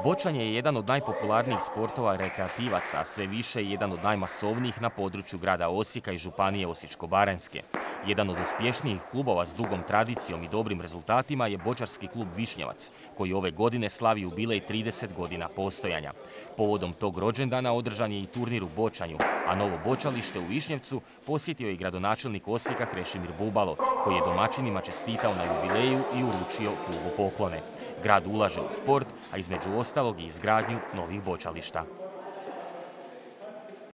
Bočanje je jedan od najpopularnijih sportova rekreativaca, a sve više je jedan od najmasovnijih na području grada Osijeka i županije Osječko-baranjske. Jedan od uspješnijih klubova s dugom tradicijom i dobrim rezultatima je bočarski klub Višnjevac, koji ove godine slavi jubilej 30 godina postojanja. Povodom tog rođendana održan je i turnir u bočanju, a novo bočalište u Višnjevcu posjetio je i gradonačelnik Osijeka Krešimir Bubalo, koji je domaćinima čestitao na jubileju i uručio klubu poklone. Grad ulaže u sport, a između ostalog i izgradnju novih bočališta.